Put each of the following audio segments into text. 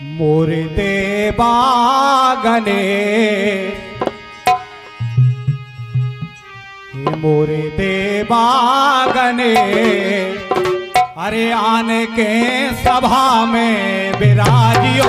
मोरे देवा गणेश, मोरे देवा गणेश, अरे आने के सभा में विराजियो।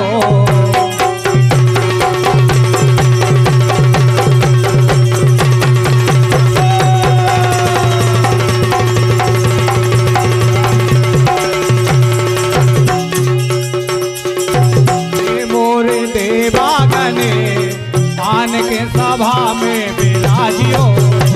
आन के सभा में विराजियो।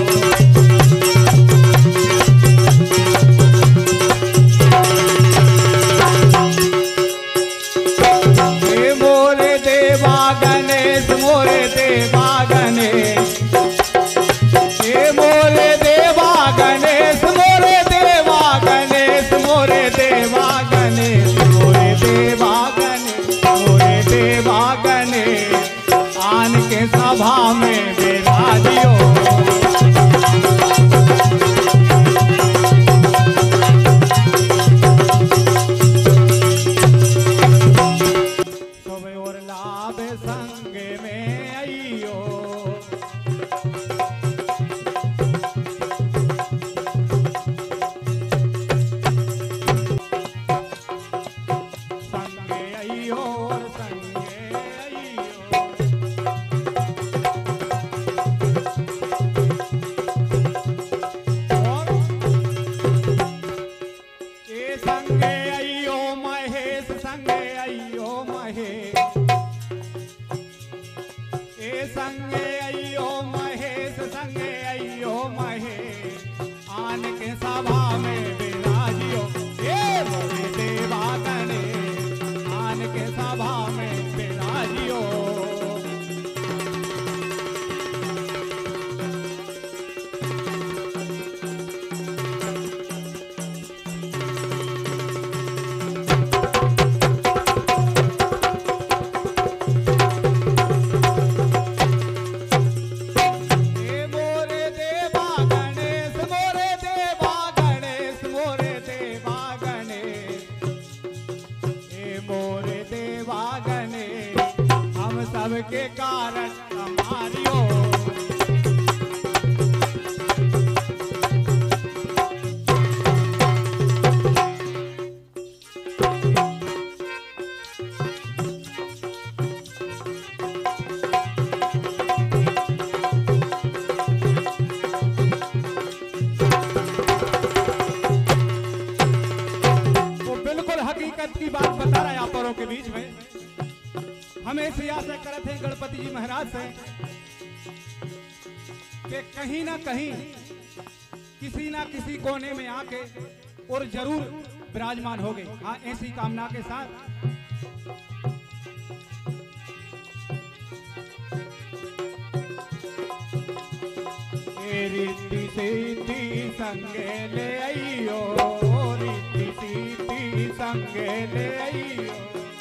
मोरे देवा गणेश, मोरे देवा गणेश, मोरे देवा गणेश, मोरे देवा गणेश, मोरे देवा गणेश, मोरे देवा गणेश, मोरे देवा गणेश, आन के सभा में विराजियो। सोवे और लाभ संग में आइयो, संगे आइयो और संगे आइयो। संगे अयो महेश, संगे अयो महेश, ए संगे अयो महेश, संगे अयो महेश, आन के सभा में विराजियो। ए मोरे देवा गणेश, आन के सभा में विराजियो। सबके कारण हमारियो। वो बिल्कुल हकीकत की बात बता रहा है आप औरों के बीच में। हम ऐसी आशा करते हैं गणपति जी महाराज से कि कहीं ना कहीं किसी ना किसी कोने में आके और जरूर विराजमान हो गए। हाँ, ऐसी कामना के साथ रिद्धि सिद्धि संगे ले आइयो, रिद्धि सिद्धि संगे ले आइयो।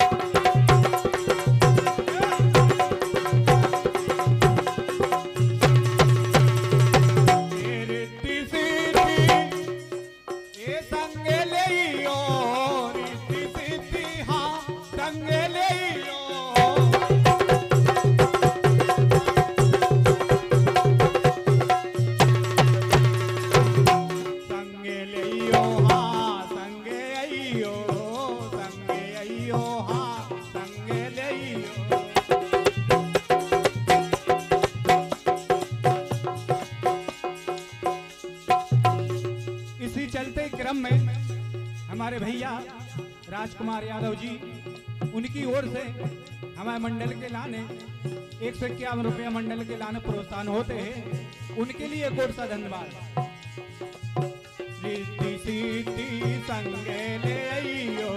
इसी चलते क्रम में हमारे भैया राजकुमार यादव जी, उनकी ओर से हमारे मंडल के लाने 151 रुपया मंडल के लाने प्रोत्साहन होते हैं। उनके लिए एक और सा धन्यवाद। रिद्धि सिद्धि संगे ले आइयो,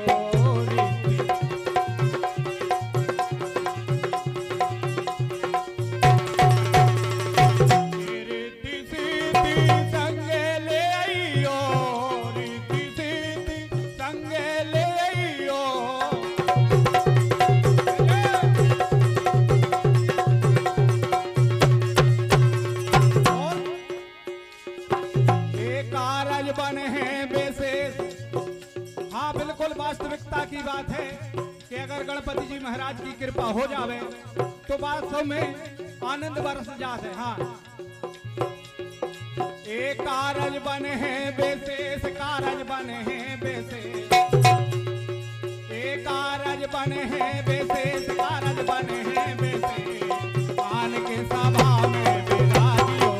बने हैं विशेष। हाँ बिल्कुल वास्तविक रघुपति जी महाराज की कृपा हो जावे तो वास्तव में आनंद बरस जाते। हाँ, एक कारज बने हैं विशेष, कारज बने हैं विशेष, एक कारज बने हैं विशेष, कारज बने हैं विशेष, आन के सभा में विराजियो।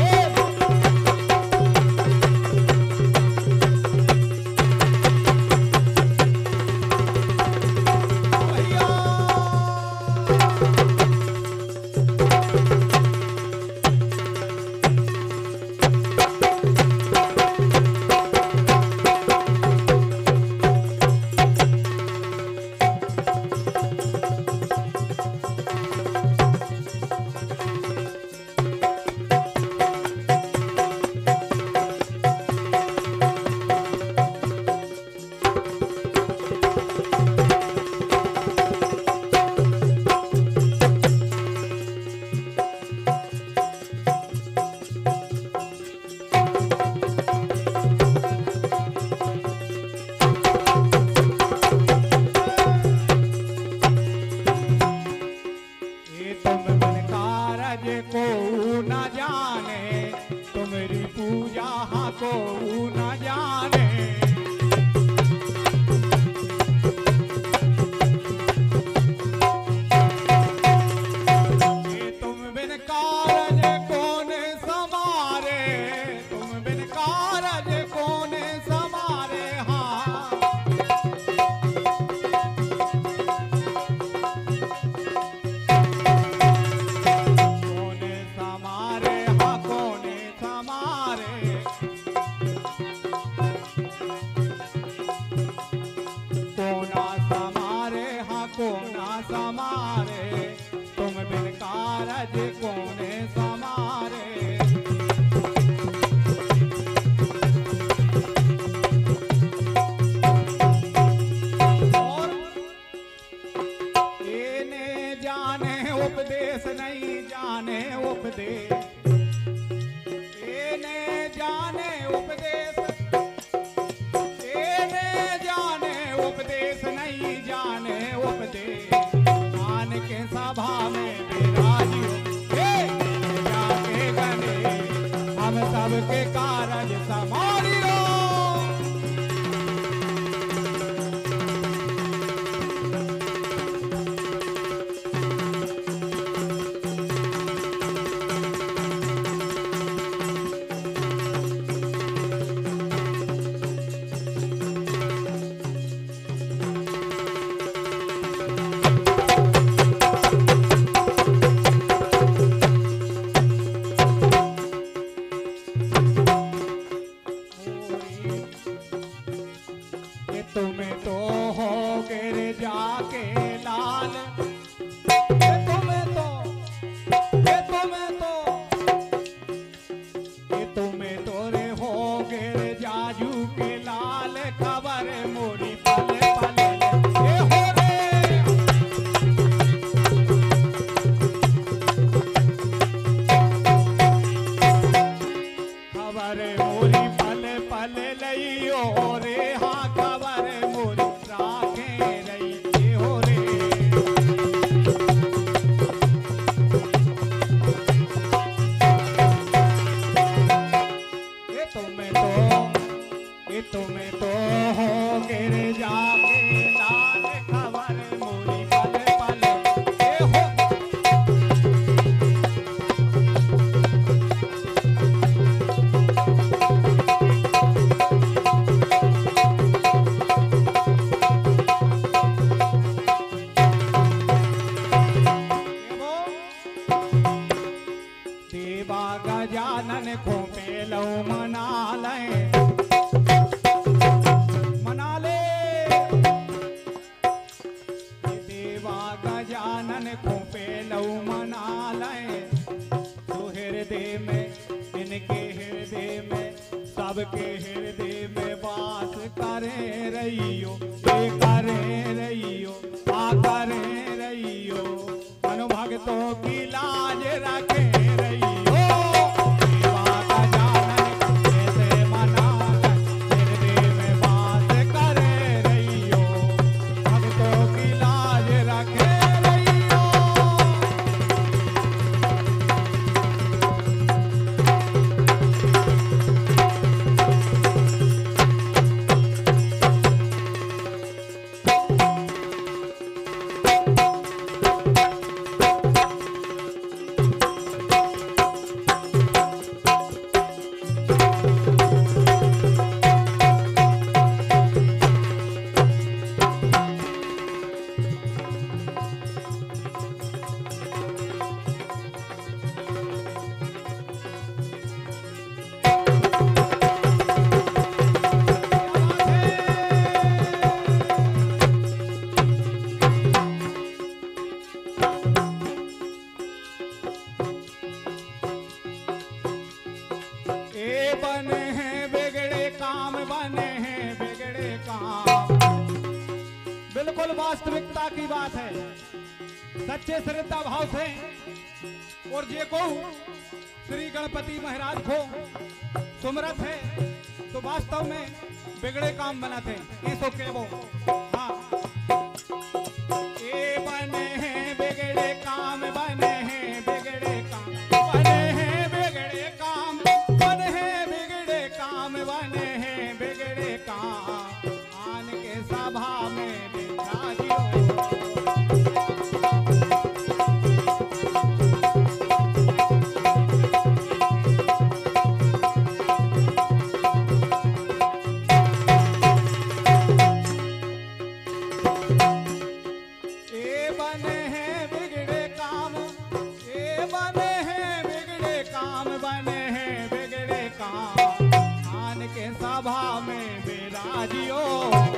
उपदेश नहीं जाने उपदेश, एने जाने उपदेश, एने जाने उपदेश नहीं जाने उपदेश, मान के सभा में विराजियो जाके गने हम सबके कारज संभालियो। तुम्हें तो हो गिर जाके लाल, तुम्हें तो रे हो गिर जाजू के लाल, खबर मोरी पले पले ये हो रे, खबर मोरी पले पले लइयो रे, हाँ खबर मोरी राखे रही हो रे। तुम्हें तो हो गिर जाके लाल, खबर मोरी पले पले ये हो। देवा गजानन को पेलो मना ले, गजानन को पेलो मना ले, तो हृदय में इनके हृदय में सबके हृदय में वास करे रहियो, करे रहियो, करे रहियो, अनुभक्तों की लाज रखे रहियो। देवा गजानन कैसे मना हृदय में वास करे रहियो, भक्तों की लाज रखे बात है। सच्चे श्रद्धा भाव से और जे को श्री गणपति महाराज को सुमरत है तो वास्तव में बिगड़े काम बनाते इसो के वो। हाँ, ए बने हैं बिगड़े काम, बने हैं बिगड़े काम, बने हैं बिगड़े काम, बने हैं बिगड़े काम, बने हैं बिगड़े काम, आन के सभा में बिराजियो। सभा में बिराजियो।